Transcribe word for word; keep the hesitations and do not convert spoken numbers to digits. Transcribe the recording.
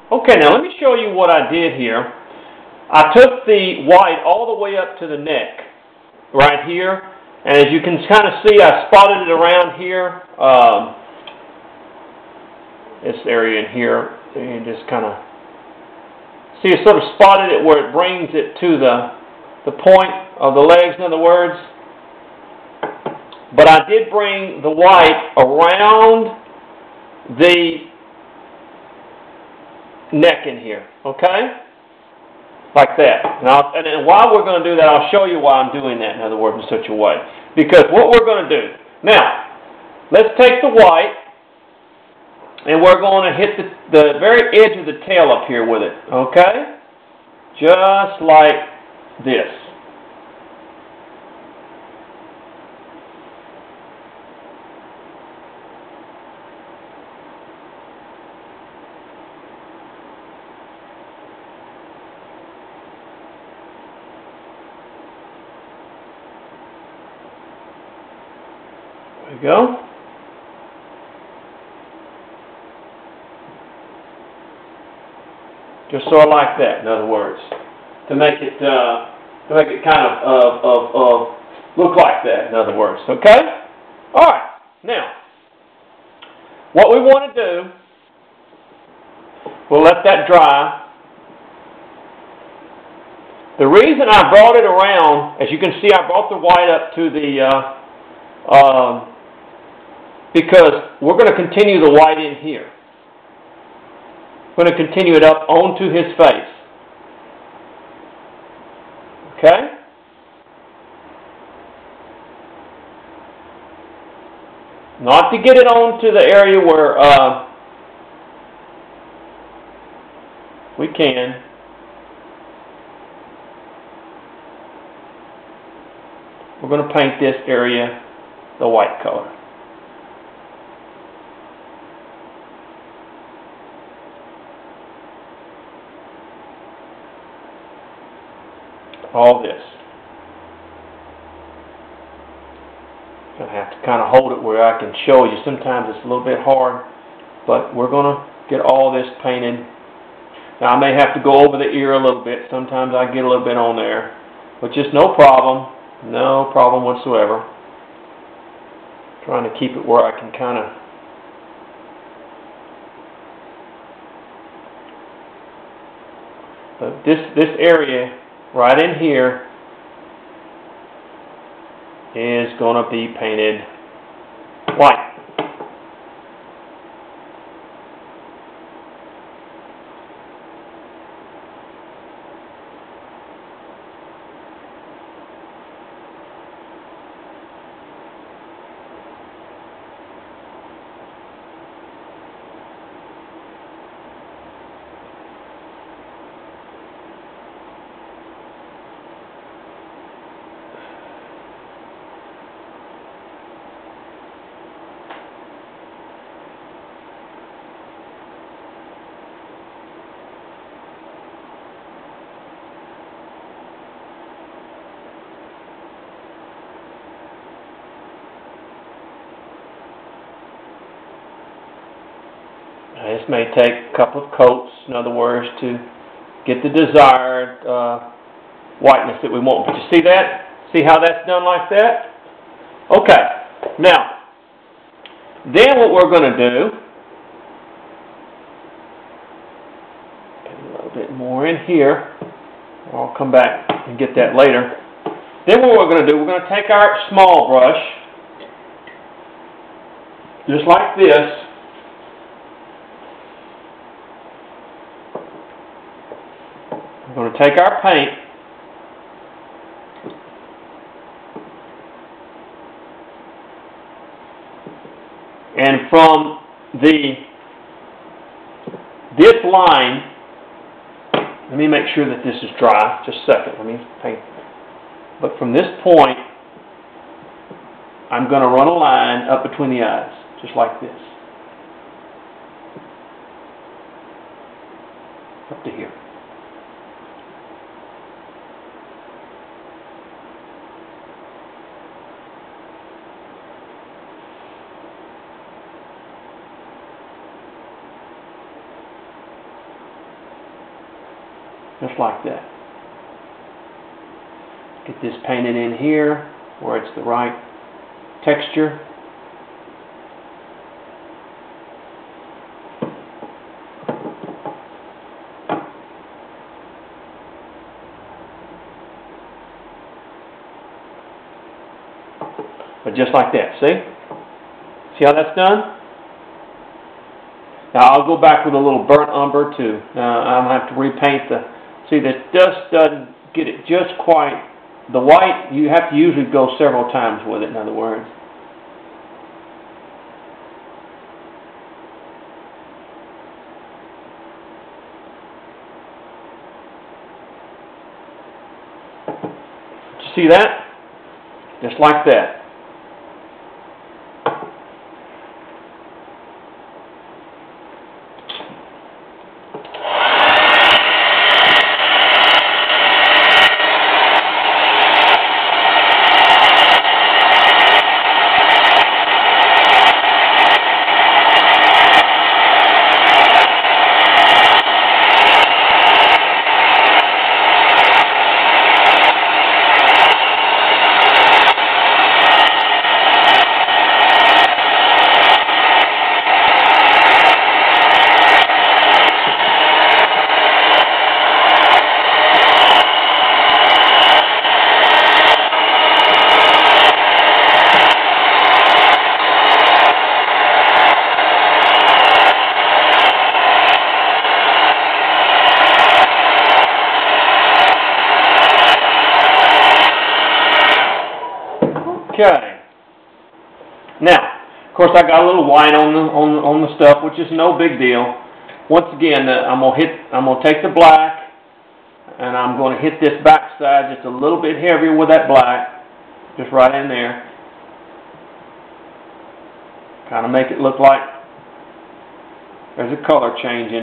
Okay, now let me show you what I did here. I took the white all the way up to the neck, right here, and as you can kind of see, I spotted it around here, um, this area in here, and just kind of see, I sort of spotted it where it brings it to the the point of the legs, in other words. But I did bring the white around the neck in here, okay? Like that. Now, and then while we're going to do that, I'll show you why I'm doing that, in other words, in such a way. Because what we're going to do, now, let's take the white, and we're going to hit the, the very edge of the tail up here with it, okay? Just like this. There we go. Just sort of like that, in other words, to make it uh, to make it kind of, of, of, of look like that, in other words. Okay? All right. Now, what we want to do, we'll let that dry. The reason I brought it around, as you can see, I brought the white up to the, uh, um, because we're going to continue the white in here. We're going to continue it up onto his face. Okay? Not to get it onto the area where uh, we can. We're going to paint this area the white color. All this. Gonna have to kind of hold it where I can show you. Sometimes it's a little bit hard, but we're gonna get all this painted. Now I may have to go over the ear a little bit. Sometimes I get a little bit on there, but just no problem, no problem whatsoever. Trying to keep it where I can kind of. But this this area right in here is going to be painted white. This may take a couple of coats, in other words, to get the desired uh, whiteness that we want. But you see that? See how that's done like that? Okay. Now, then what we're going to do, get a little bit more in here. I'll come back and get that later. Then what we're going to do, we're going to take our small brush, just like this. We're going to take our paint and from the this line, let me make sure that this is dry. Just a second. Let me paint. But from this point, I'm going to run a line up between the eyes, just like this, up to here. just like that. Get this painted in here where it's the right texture. But just like that, see? See how that's done? Now I'll go back with a little burnt umber too. Now I'm going to have to repaint the, see that dust doesn't get it just quite, the white, you have to usually go several times with it, in other words. See that? Just like that. Okay. Now, of course, I got a little white on the on on the stuff, which is no big deal. Once again, uh, I'm gonna hit. I'm gonna take the black, and I'm gonna hit this back side just a little bit heavier with that black, just right in there. Kind of make it look like there's a color change in